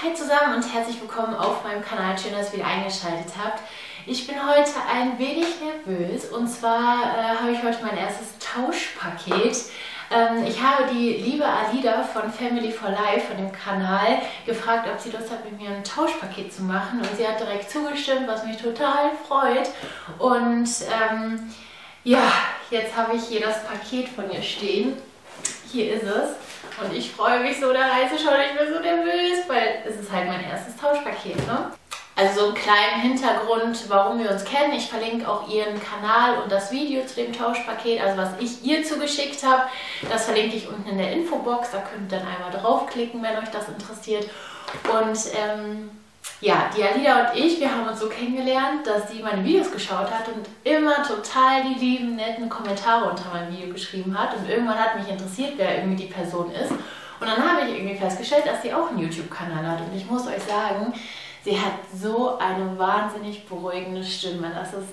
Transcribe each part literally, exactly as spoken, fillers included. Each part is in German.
Hi zusammen und herzlich willkommen auf meinem Kanal. Schön, dass ihr wieder eingeschaltet habt. Ich bin heute ein wenig nervös und zwar äh, habe ich heute mein erstes Tauschpaket. Ähm, ich habe die liebe Alida von Family for Life, von dem Kanal, gefragt, ob sie Lust hat, mit mir ein Tauschpaket zu machen, und sie hat direkt zugestimmt, was mich total freut. Und ähm, ja, jetzt habe ich hier das Paket von ihr stehen. Hier ist es. Und ich freue mich so da reinzuschauen. Ich bin so nervös, weil es ist halt mein erstes Tauschpaket, ne? Also so einen kleinen Hintergrund, warum wir uns kennen. Ich verlinke auch ihren Kanal und das Video zu dem Tauschpaket, also was ich ihr zugeschickt habe. Das verlinke ich unten in der Infobox. Da könnt ihr dann einmal draufklicken, wenn euch das interessiert. Und ähm, ja, die Alida und ich, wir haben uns so kennengelernt, dass sie meine Videos geschaut hat und immer total die lieben, netten Kommentare unter meinem Video geschrieben hat. Und irgendwann hat mich interessiert, wer irgendwie die Person ist. Und dann habe ich irgendwie festgestellt, dass sie auch einen YouTube-Kanal hat. Und ich muss euch sagen, sie hat so eine wahnsinnig beruhigende Stimme. Das ist,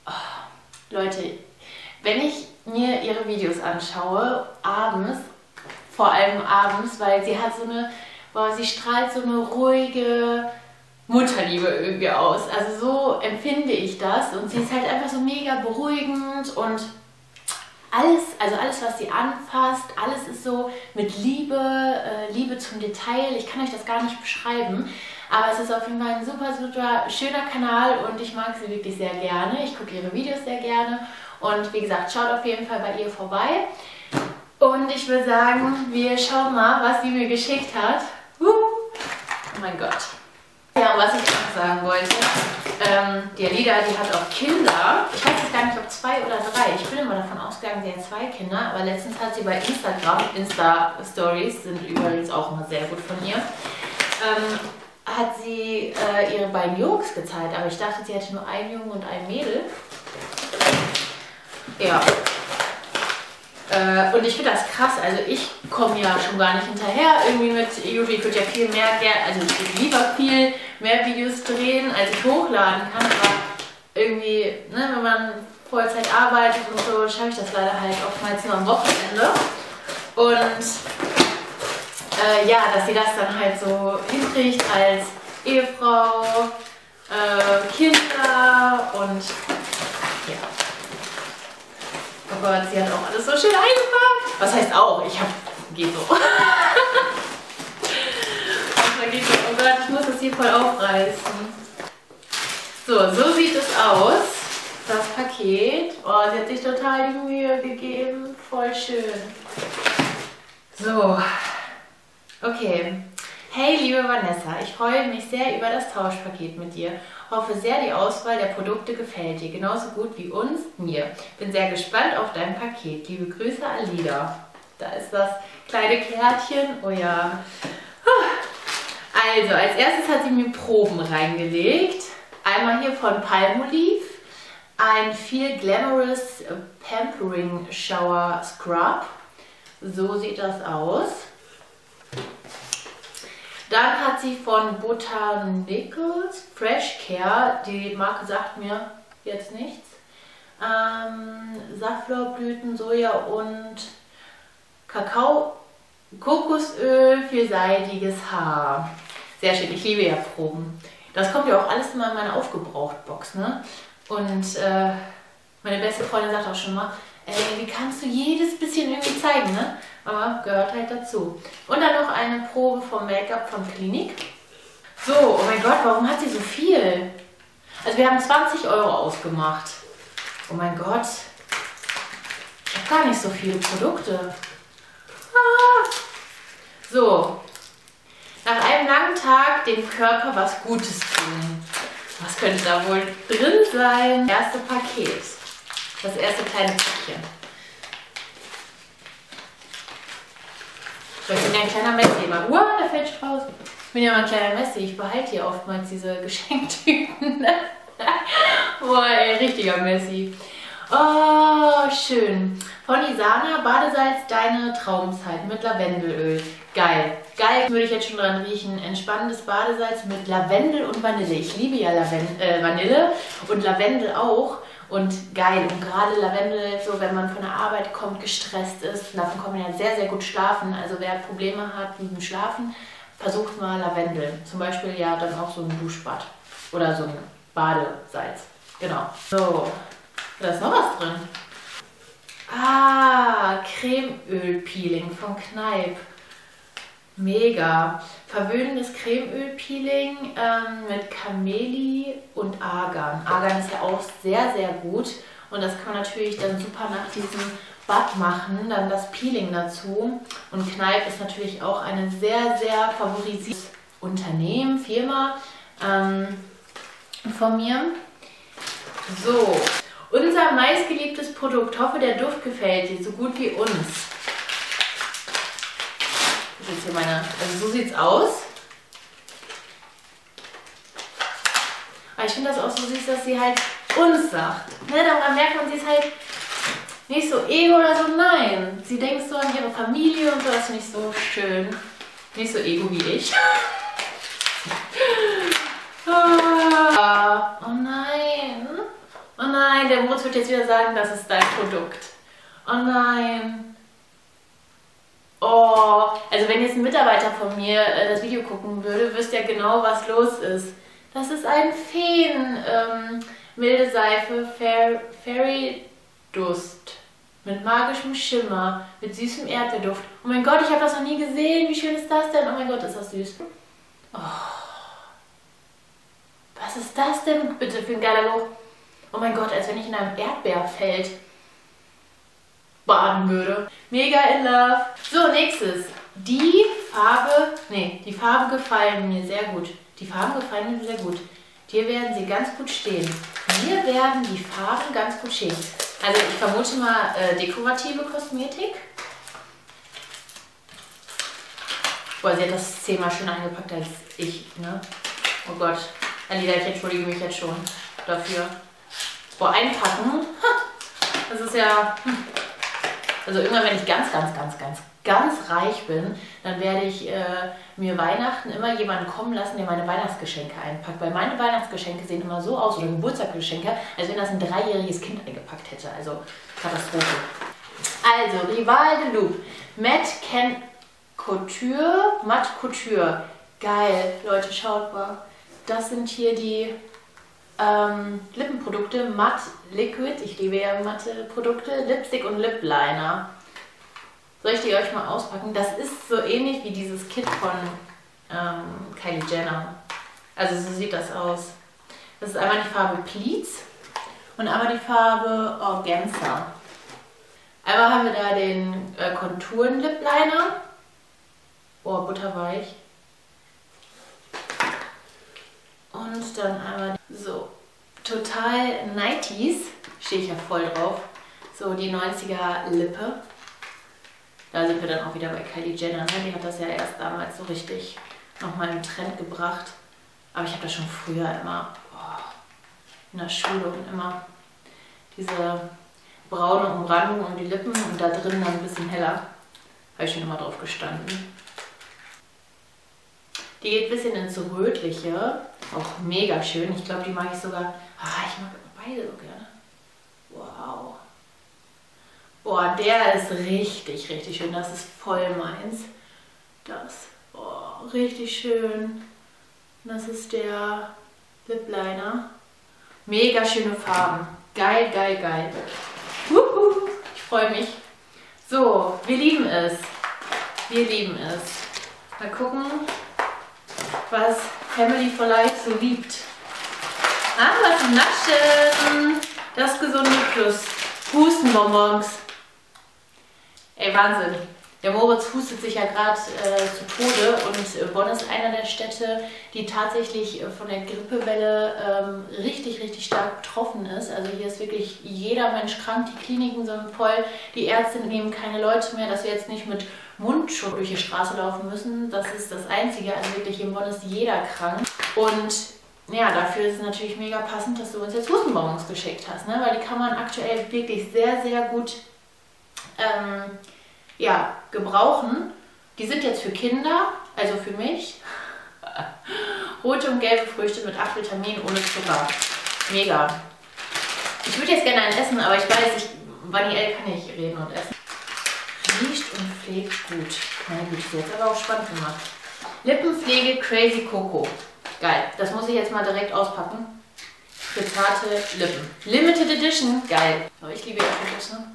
oh, Leute, wenn ich mir ihre Videos anschaue, abends, vor allem abends, weil sie hat so eine, boah, sie strahlt so eine ruhige Mutterliebe irgendwie aus. Also so empfinde ich das, und sie ist halt einfach so mega beruhigend und alles, also alles, was sie anfasst, alles ist so mit Liebe, äh, Liebe zum Detail. Ich kann euch das gar nicht beschreiben, aber es ist auf jeden Fall ein super, super schöner Kanal und ich mag sie wirklich sehr gerne. Ich gucke ihre Videos sehr gerne und wie gesagt, schaut auf jeden Fall bei ihr vorbei. Und ich würde sagen, wir schauen mal, was sie mir geschickt hat. Uh, oh mein Gott. Ja, und was ich noch sagen wollte, ähm, die Alida, die hat auch Kinder. Ich weiß jetzt gar nicht, ob zwei oder drei. Ich bin immer davon ausgegangen, sie hat zwei Kinder, aber letztens hat sie bei Instagram, Insta-Stories sind übrigens auch immer sehr gut von ihr, ähm, hat sie äh, ihre beiden Jungs gezeigt, aber ich dachte, sie hätte nur einen Jungen und ein Mädel. Ja. Äh, und ich finde das krass, also ich komme ja schon gar nicht hinterher irgendwie mit YouTube. Ich würde ja viel mehr, also ich würde lieber viel mehr Videos drehen, als ich hochladen kann, aber irgendwie, ne, wenn man Vollzeit arbeitet und so, schaffe ich das leider halt oftmals nur am Wochenende. Und äh, ja, dass sie das dann halt so hinkriegt als Ehefrau, äh, Kinder und ja. Oh Gott, sie hat auch alles so schön eingepackt. Was heißt auch? Ich hab... geht so. Das geht so. Oh Gott, ich muss das hier voll aufreißen. So, so sieht es aus. Das Paket. Oh, sie hat sich total die Mühe gegeben. Voll schön. So. Okay. Hey, liebe Vanessa, ich freue mich sehr über das Tauschpaket mit dir. Hoffe sehr, die Auswahl der Produkte gefällt dir genauso gut wie uns, mir. Bin sehr gespannt auf dein Paket. Liebe Grüße, Alida. Da ist das kleine Kärtchen. Oh ja. Also, als erstes hat sie mir Proben reingelegt. Einmal hier von Palmolive. Ein Feel Glamorous Pampering Shower Scrub. So sieht das aus. Dann hat sie von Botanicals Fresh Care, die Marke sagt mir jetzt nichts, ähm, Safflorblüten, Soja und Kakao, Kokosöl für seidiges Haar. Sehr schön, ich liebe ja Proben. Das kommt ja auch alles immer in meine Aufgebraucht-Box, ne? Und äh, meine beste Freundin sagt auch schon mal, ey, wie kannst du jedes bisschen irgendwie zeigen, ne? Aber gehört halt dazu. Und dann noch eine Probe vom Make-up von Clinique. So, oh mein Gott, warum hat sie so viel? Also wir haben zwanzig Euro ausgemacht. Oh mein Gott. Ich habe gar nicht so viele Produkte. Ah. So. Nach einem langen Tag dem Körper was Gutes tun. Was könnte da wohl drin sein? Das erste Paket. Das erste kleine Päckchen. Ich bin ja ein kleiner Messi immer. Wow, der fällt raus. Ich bin ja mal ein kleiner Messi. Ich behalte hier oftmals diese Geschenktüten. Boah, ey, richtiger Messi. Oh, schön. Von Isana, Badesalz, deine Traumzeit mit Lavendelöl. Geil. Geil, würde ich jetzt schon dran riechen. Entspannendes Badesalz mit Lavendel und Vanille. Ich liebe ja Laven äh, Vanille und Lavendel auch. Und geil. Und gerade Lavendel, so wenn man von der Arbeit kommt, gestresst ist, davon kann man ja sehr, sehr gut schlafen. Also wer Probleme hat mit dem Schlafen, versucht mal Lavendel. Zum Beispiel ja dann auch so ein Duschbad oder so ein Badesalz. Genau. So, da ist noch was drin. Ah, Cremeöl-Peeling von Kneipp. Mega. Verwöhnendes Cremeöl-Peeling ähm, mit Camellie und Argan. Argan ist ja auch sehr, sehr gut. Und das kann man natürlich dann super nach diesem Bad machen. Dann das Peeling dazu. Und Kneipp ist natürlich auch eine sehr, sehr favorisierte Unternehmen, Firma ähm, von mir. So, unser meistgeliebtes Produkt. Hoffe, der Duft gefällt dir so gut wie uns. Das ist jetzt hier meine, also so sieht es aus. Aber ich finde das auch so süß, dass sie halt uns sagt. Ne, daran merkt man, sie ist halt nicht so ego oder so, nein. Sie denkt so an ihre Familie und so, das finde ich so schön. Nicht so ego wie ich. Oh nein. Oh nein, der Moritz wird jetzt wieder sagen, das ist dein Produkt. Oh nein. Oh, also wenn jetzt ein Mitarbeiter von mir äh, das Video gucken würde, wüsste er genau, was los ist. Das ist ein Feen, ähm, milde Seife, Fair, Fairy Dust mit magischem Schimmer, mit süßem Erdbeerduft. Oh mein Gott, ich habe das noch nie gesehen. Wie schön ist das denn? Oh mein Gott, ist das süß. Oh. Was ist das denn bitte für ein geiler Geruch? Oh mein Gott, als wenn ich in einem Erdbeerfeld baden würde. Mega in love. So, nächstes. Die Farbe, nee, die Farben gefallen mir sehr gut. Die Farben gefallen mir sehr gut. Dir werden sie ganz gut stehen. Mir werden die Farben ganz gut stehen. Also ich vermute mal äh, dekorative Kosmetik. Boah, sie hat das zehnmal schöner eingepackt als ich, ne? Oh Gott. Alida, ich entschuldige mich jetzt schon dafür. Boah, einpacken. Das ist ja... Also irgendwann, wenn ich ganz, ganz, ganz, ganz, ganz reich bin, dann werde ich äh, mir Weihnachten immer jemanden kommen lassen, der meine Weihnachtsgeschenke einpackt. Weil meine Weihnachtsgeschenke sehen immer so aus, oder Geburtstagsgeschenke, als wenn das ein dreijähriges Kind eingepackt hätte. Also Katastrophe. Also, Rival de Loop. Matte Can Couture, Matte Couture. Geil, Leute, schaut mal. Das sind hier die ähm, Lippenprodukte, Matte Liquid. Ich liebe ja matte Produkte. Lipstick und Lip Liner. Soll ich die euch mal auspacken? Das ist so ähnlich wie dieses Kit von ähm, Kylie Jenner. Also so sieht das aus. Das ist einmal die Farbe Pleats und einmal die Farbe Organza. Einmal haben wir da den äh, Konturen Lip Liner. Oh, butterweich. Und dann einmal so total nineties, stehe ich ja voll drauf. So die neunziger Lippe. Da sind wir dann auch wieder bei Kylie Jenner. Ne? Die hat das ja erst damals so richtig nochmal im Trend gebracht. Aber ich habe das schon früher immer oh, in der Schule und immer diese braune Umrandung um die Lippen und da drin dann ein bisschen heller. Habe ich schon immer drauf gestanden. Die geht ein bisschen ins Rötliche. Auch mega schön. Ich glaube, die mag ich sogar. Ah, ich mag beide so gerne. Wow. Boah, der ist richtig, richtig schön. Das ist voll meins. Das. Oh, richtig schön. Das ist der Lip Liner. Mega schöne Farben. Geil, geil, geil. Wuhu, ich freue mich. So, wir lieben es. Wir lieben es. Mal gucken, was Family for Life so liebt. Ah, was zum Naschen. Das gesunde Plus. Hustenbonbons. Ey, Wahnsinn. Der Moritz hustet sich ja gerade äh, zu Tode und äh, Bonn ist einer der Städte, die tatsächlich äh, von der Grippewelle ähm, richtig, richtig stark betroffen ist. Also hier ist wirklich jeder Mensch krank, die Kliniken sind voll, die Ärzte nehmen keine Leute mehr, dass wir jetzt nicht mit Mundschutz durch die Straße laufen müssen. Das ist das Einzige, also wirklich in Bonn ist jeder krank. Und ja, dafür ist es natürlich mega passend, dass du uns jetzt Hustenbonbons geschickt hast, ne? Weil die kann man aktuell wirklich sehr, sehr gut ähm, ja, gebrauchen. Die sind jetzt für Kinder, also für mich. Rote und gelbe Früchte mit acht Vitaminen ohne Zucker. Mega. Ich würde jetzt gerne einen essen, aber ich weiß, ich, Vanille kann ich reden und essen. Riecht und pflegt gut. Meine Güte, jetzt aber auch spannend gemacht. Lippenpflege Crazy Coco. Geil. Das muss ich jetzt mal direkt auspacken. Für zarte Lippen. Limited Edition. Geil. Oh, ich liebe ja Kokos, ne?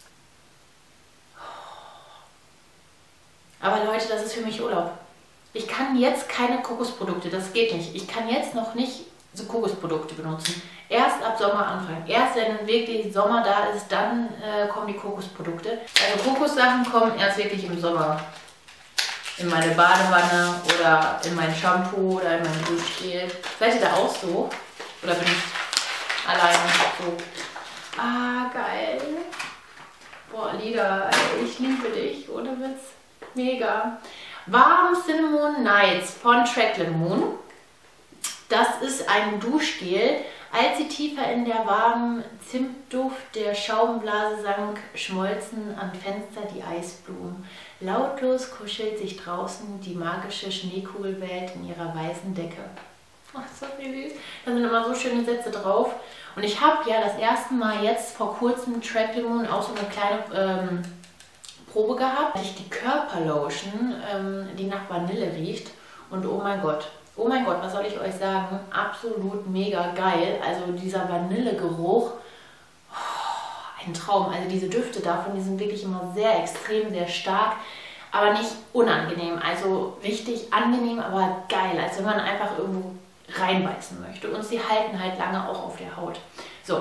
Aber Leute, das ist für mich Urlaub. Ich kann jetzt keine Kokosprodukte, das geht nicht. Ich kann jetzt noch nicht so Kokosprodukte benutzen. Erst ab Sommer anfangen. Erst wenn wirklich Sommer da ist, dann äh, kommen die Kokosprodukte. Also Kokossachen kommen erst wirklich im Sommer. In meine Badewanne oder in mein Shampoo oder in mein Duschgel. Seid ihr da auch so? Oder bin ich alleine so? Ah, geil. Boah, Lieder, ich liebe dich, ohne Witz. Mega. Warm Cinnamon Nights von Tracklin Moon. Das ist ein Duschgel. Als sie tiefer in der warmen Zimtduft der Schaumblase sank, schmolzen am Fenster die Eisblumen. Lautlos kuschelt sich draußen die magische Schneekugelwelt in ihrer weißen Decke. Ach, so süß. Da sind immer so schöne Sätze drauf. Und ich habe ja das erste Mal jetzt vor kurzem Tracklin Moon auch so eine kleine ähm, Probe gehabt. Ich die Körperlotion, ähm, die nach Vanille riecht. Und oh mein Gott. Oh mein Gott, was soll ich euch sagen? Absolut mega geil. Also dieser Vanillegeruch, oh, ein Traum. Also diese Düfte davon, die sind wirklich immer sehr extrem, sehr stark, aber nicht unangenehm. Also richtig angenehm, aber geil. Als wenn man einfach irgendwo reinbeißen möchte. Und sie halten halt lange auch auf der Haut. So.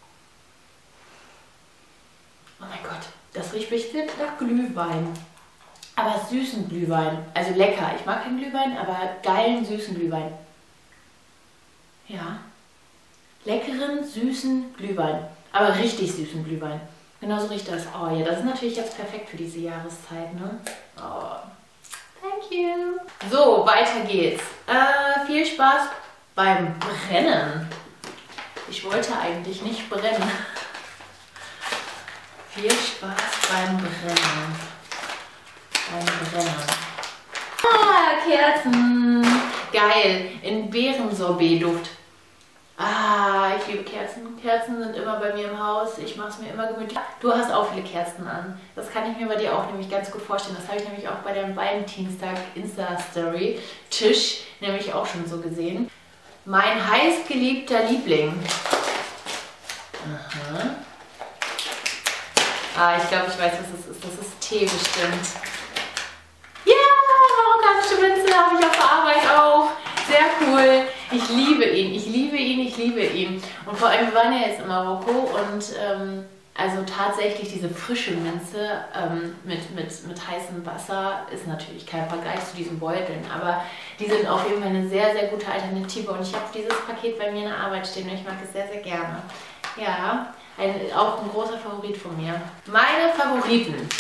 Oh mein Gott, das riecht bestimmt nach Glühwein. Aber süßen Glühwein. Also lecker. Ich mag keinen Glühwein, aber geilen, süßen Glühwein. Ja. Leckeren, süßen Glühwein. Aber richtig süßen Glühwein. Genauso riecht das. Oh ja, das ist natürlich jetzt perfekt für diese Jahreszeit, ne? Oh. Thank you. So, weiter geht's. Äh, viel Spaß beim Brennen. Ich wollte eigentlich nicht brennen. Viel Spaß beim Brennen. Beim Brennen. Ah, Kerzen. Geil. In Beerensorbet-Duft. Ah, ich liebe Kerzen. Kerzen sind immer bei mir im Haus. Ich mache es mir immer gemütlich. Du hast auch viele Kerzen an. Das kann ich mir bei dir auch nämlich ganz gut vorstellen. Das habe ich nämlich auch bei deinem Valentinstag Insta-Story Tisch nämlich auch schon so gesehen. Mein heißgeliebter Liebling. Aha. Ah, ich glaube, ich weiß, was das ist. Das ist Tee bestimmt. Ja, marokkanische Minze habe ich auf der Arbeit auch. Sehr cool. Ich liebe ihn, ich liebe ihn, ich liebe ihn. Und vor allem, wir waren ja jetzt in Marokko und ähm, also tatsächlich diese frische Minze ähm, mit, mit, mit heißem Wasser ist natürlich kein Vergleich zu diesen Beuteln, aber die sind auf jeden Fall eine sehr, sehr gute Alternative und ich habe dieses Paket bei mir in der Arbeit stehen und ich mag es sehr, sehr gerne. Ja, ein, auch ein großer Favorit von mir. Meine Favoriten.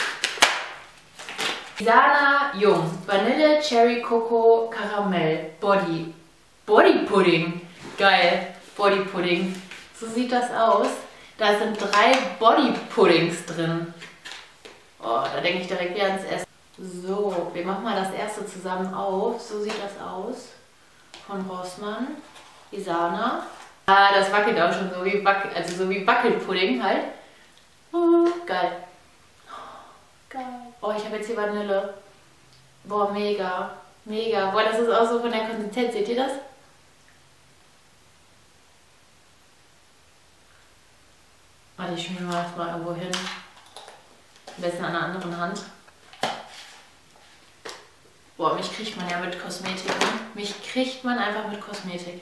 Sana Jung, Vanille, Cherry, Coco, Karamell, Body. Body Pudding. Geil. Body Pudding. So sieht das aus. Da sind drei Body Puddings drin. Oh, da denke ich direkt wieder ans Essen. So, wir machen mal das erste zusammen auf. So sieht das aus. Von Rossmann. Isana. Ah, das wackelt auch schon so wie, Wac also so wie Wackelpudding halt. Oh, geil. Geil. Oh, ich habe jetzt hier Vanille. Boah, mega. Mega. Boah, das ist auch so von der Konsistenz. Seht ihr das? Warte, ich schmier mal das mal irgendwo hin. Am besten an einer anderen Hand. Boah, mich kriegt man ja mit Kosmetik. Ne? Mich kriegt man einfach mit Kosmetik.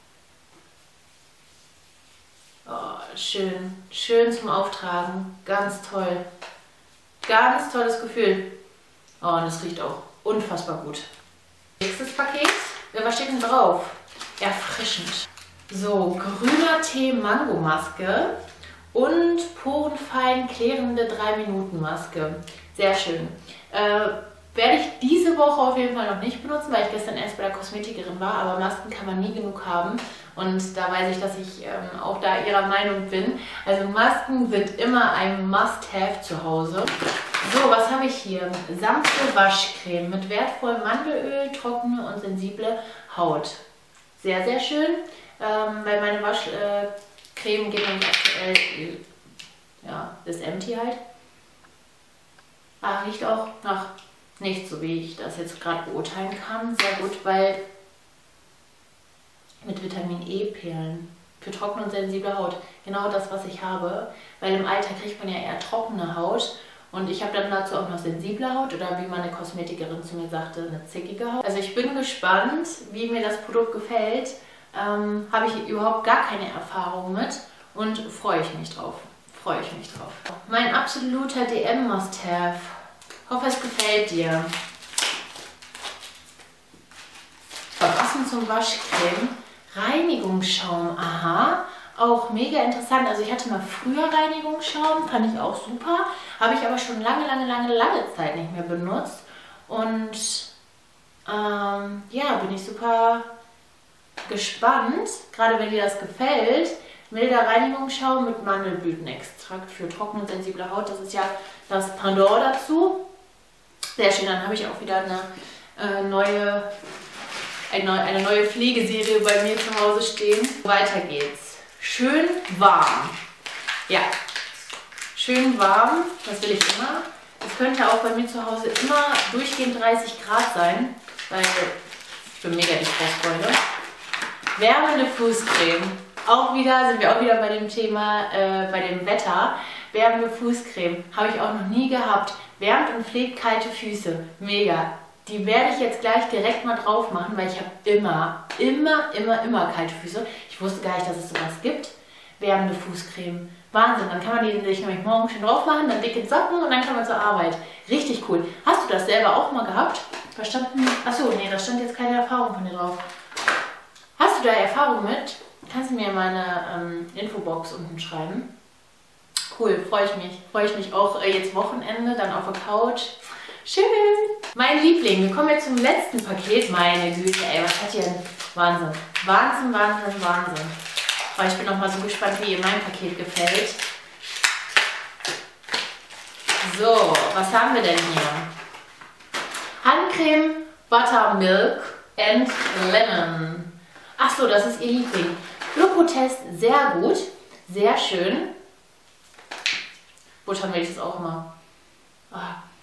Oh, schön. Schön zum Auftragen. Ganz toll. Ganz tolles Gefühl. Oh, und es riecht auch unfassbar gut. Nächstes Paket. Was steht denn drauf? Erfrischend. So, grüner Tee Mango Maske und porenfein klärende drei Minuten Maske. Sehr schön. Äh, werde ich diese Woche auf jeden Fall noch nicht benutzen, weil ich gestern erst bei der Kosmetikerin war, aber Masken kann man nie genug haben. Und da weiß ich, dass ich ähm, auch da ihrer Meinung bin. Also Masken sind immer ein Must-Have zu Hause. So, was habe ich hier? Sanfte Waschcreme mit wertvollem Mandelöl, trockene und sensible Haut. Sehr, sehr schön, ähm, weil meine Waschcreme geht nämlich aktuell, ja, das Empty halt. Ah, riecht auch nach nicht so, wie ich das jetzt gerade beurteilen kann. Sehr gut, weil mit Vitamin E-Perlen für trockene und sensible Haut. Genau das, was ich habe. Weil im Alter kriegt man ja eher trockene Haut. Und ich habe dann dazu auch noch sensible Haut oder wie meine Kosmetikerin zu mir sagte, eine zickige Haut. Also ich bin gespannt, wie mir das Produkt gefällt. Ähm, habe ich überhaupt gar keine Erfahrung mit und freue ich mich drauf. Freue ich mich drauf. Mein absoluter D M-Must-Have. Hoffe, es gefällt dir. Verpassen zum Waschcreme. Reinigungsschaum. Aha. Auch mega interessant. Also ich hatte mal früher Reinigungsschaum, fand ich auch super. Habe ich aber schon lange, lange, lange, lange Zeit nicht mehr benutzt. Und ähm, ja, bin ich super gespannt, gerade wenn dir das gefällt. Milder Reinigungsschaum mit Mandelblütenextrakt für trockene und sensible Haut. Das ist ja das Pendant dazu. Sehr schön, dann habe ich auch wieder eine äh, neue, eine, eine neue Pflegeserie bei mir zu Hause stehen. Weiter geht's. Schön warm. Ja, schön warm, das will ich immer. Es könnte auch bei mir zu Hause immer durchgehend dreißig Grad sein, weil ich bin mega die Frostbeule. Wärmende Fußcreme. Auch wieder, sind wir auch wieder bei dem Thema, äh, bei dem Wetter. Wärmende Fußcreme habe ich auch noch nie gehabt. Wärmt und pflegt kalte Füße. Mega. Die werde ich jetzt gleich direkt mal drauf machen, weil ich habe immer, immer, immer, immer kalte Füße. Ich wusste gar nicht, dass es sowas gibt. Wärmende Fußcreme. Wahnsinn. Dann kann man die sich nämlich morgen schön drauf machen, dann dicke Socken und dann kann man zur Arbeit. Richtig cool. Hast du das selber auch mal gehabt? Da stand, achso, nee, da stand jetzt keine Erfahrung von dir drauf. Hast du da Erfahrung mit? Kannst du mir meine ähm, Infobox unten schreiben? Cool, freue ich mich. Freue ich mich auch äh, jetzt Wochenende, dann auf der Couch. Schön. Mein Liebling, wir kommen jetzt zum letzten Paket. Meine Güte, ey, was hat hier denn? Wahnsinn. Wahnsinn, Wahnsinn, Wahnsinn. Oh, ich bin noch mal so gespannt, wie ihr mein Paket gefällt. So, was haben wir denn hier? Handcreme, Buttermilk and Lemon. Ach so, das ist ihr Liebling. Ökotest, sehr gut. Sehr schön. Buttermilch ist auch immer... Oh.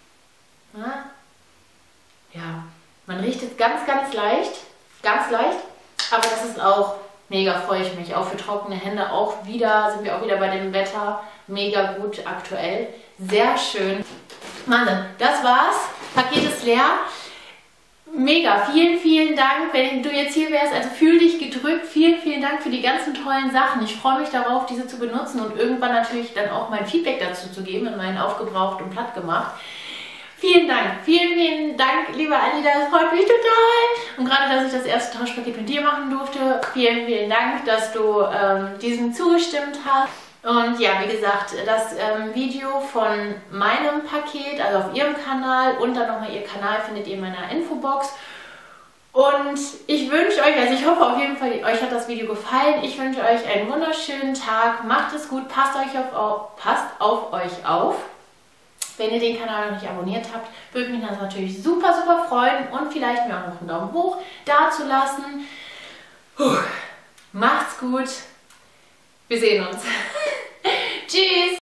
Ja, man riecht es ganz, ganz leicht, ganz leicht, aber das ist auch mega, freue ich mich, auch für trockene Hände, auch wieder, sind wir auch wieder bei dem Wetter, mega gut aktuell, sehr schön. Mann, das war's, Paket ist leer, mega, vielen, vielen Dank, wenn du jetzt hier wärst, also fühl dich gedrückt, vielen, vielen Dank für die ganzen tollen Sachen, ich freue mich darauf, diese zu benutzen und irgendwann natürlich dann auch mein Feedback dazu zu geben, in meinen aufgebraucht und platt gemacht. Vielen Dank, vielen, vielen Dank, liebe Anita, das freut mich total. Und gerade, dass ich das erste Tauschpaket mit dir machen durfte, vielen, vielen Dank, dass du ähm, diesem zugestimmt hast. Und ja, wie gesagt, das ähm, Video von meinem Paket, also auf ihrem Kanal und dann nochmal ihr Kanal findet ihr in meiner Infobox. Und ich wünsche euch, also ich hoffe auf jeden Fall, euch hat das Video gefallen. Ich wünsche euch einen wunderschönen Tag, macht es gut, passt, euch auf, auf, passt auf euch auf. Wenn ihr den Kanal noch nicht abonniert habt, würde mich das natürlich super, super freuen und vielleicht mir auch noch einen Daumen hoch da zu lassen. Puh. Macht's gut. Wir sehen uns. Tschüss.